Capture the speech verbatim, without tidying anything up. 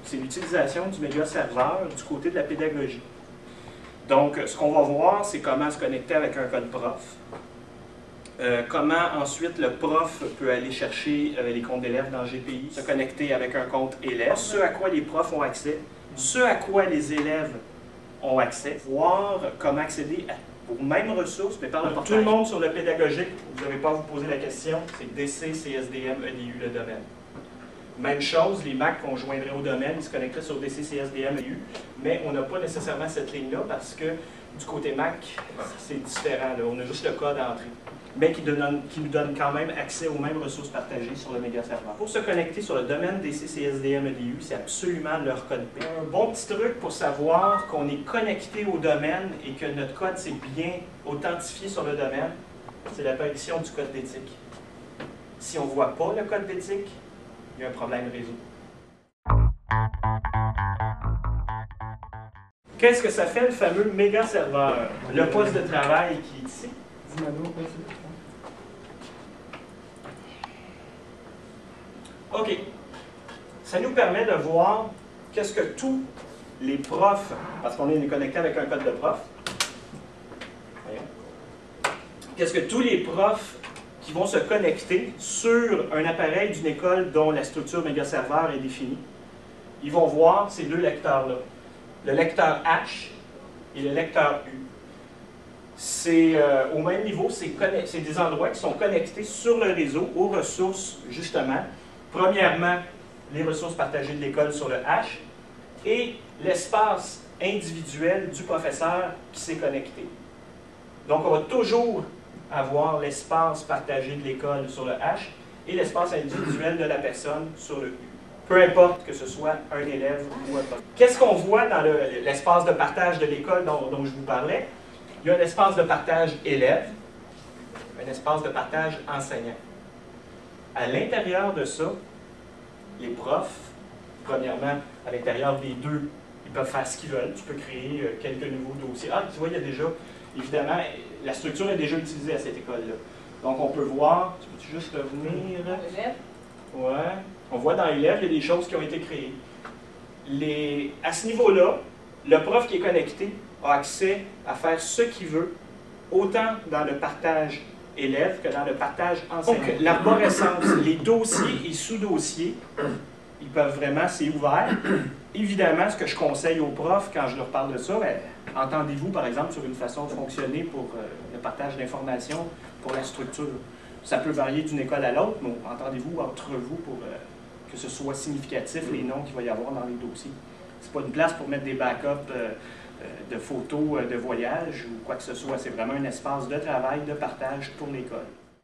c'est l'utilisation du média serveur du côté de la pédagogie. Donc, ce qu'on va voir, c'est comment se connecter avec un code prof. Euh, comment ensuite le prof peut aller chercher euh, les comptes d'élèves dans G P I, se connecter avec un compte élève, ce à quoi les profs ont accès, ce à quoi les élèves ont accès, voir comment accéder à, aux mêmes ressources, mais par le portail. Tout le monde sur le pédagogique, vous n'avez pas à vous poser la question, c'est D C, C S D M, E D U, le domaine. Même chose, les Mac qu'on joindrait au domaine, ils se connecteraient sur D C, C S D M, E D U, mais on n'a pas nécessairement cette ligne-là parce que du côté Mac, c'est différent, là. On a juste le code à entrer, mais qui, donne, qui nous donne quand même accès aux mêmes ressources partagées sur le média serveur. Pour se connecter sur le domaine D C, C S D M, E D U, c'est absolument leur code P. Un bon petit truc pour savoir qu'on est connecté au domaine et que notre code s'est bien authentifié sur le domaine, c'est l'apparition du code d'éthique. Si on ne voit pas le code d'éthique, il y a un problème réseau. Qu'est-ce que ça fait le fameux méga serveur? Le poste de travail qui est ici. OK. Ça nous permet de voir qu'est-ce que tous les profs, parce qu'on est connecté avec un code de prof, qu'est-ce que tous les profs qui vont se connecter sur un appareil d'une école dont la structure méga serveur est définie, ils vont voir ces deux lecteurs-là. Le lecteur H et le lecteur U. C'est euh, au même niveau, c'est des endroits qui sont connectés sur le réseau aux ressources, justement. Premièrement, les ressources partagées de l'école sur le H et l'espace individuel du professeur qui s'est connecté. Donc, on va toujours avoir l'espace partagé de l'école sur le H et l'espace individuel de la personne sur le U. Peu importe que ce soit un élève ou un prof. Qu'est-ce qu'on voit dans l'espace le, de partage de l'école dont, dont je vous parlais? Il y a un espace de partage élève, un espace de partage enseignant. À l'intérieur de ça, les profs, premièrement, à l'intérieur des deux, ils peuvent faire ce qu'ils veulent. Tu peux créer quelques nouveaux dossiers. Ah, tu vois, il y a déjà, évidemment, la structure est déjà utilisée à cette école-là. Donc, on peut voir, tu peux juste revenir? Élève. Ouais. On voit dans élève, il y a des choses qui ont été créées. Les, à ce niveau-là, le prof qui est connecté a accès à faire ce qu'il veut, autant dans le partage élève que dans le partage enseignant. Donc, l'arborescence, les dossiers et sous-dossiers, ils peuvent vraiment, c'est ouvert. Évidemment, ce que je conseille aux profs quand je leur parle de ça, ben, entendez-vous par exemple sur une façon de fonctionner pour euh, le partage d'informations pour la structure. Ça peut varier d'une école à l'autre, mais entendez-vous entre vous pour euh, que ce soit significatif les noms qu'il va y avoir dans les dossiers. Ce n'est pas une place pour mettre des backups euh, de photos de voyage ou quoi que ce soit. C'est vraiment un espace de travail, de partage pour l'école.